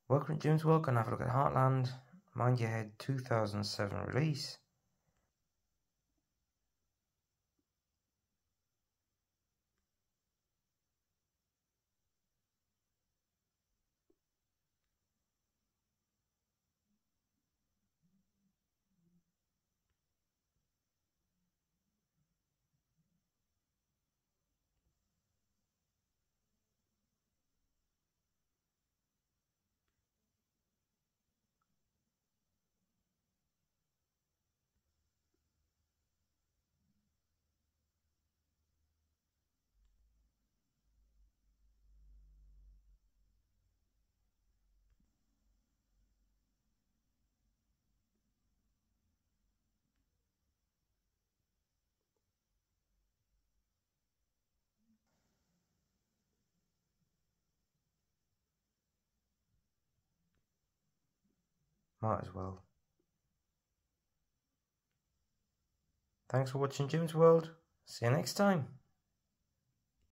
Welcome to Jim's World. Gonna have a look at Heartland, Mind Your Head 2007 release. Might as well. Thanks for watching Jim's World. See you next time.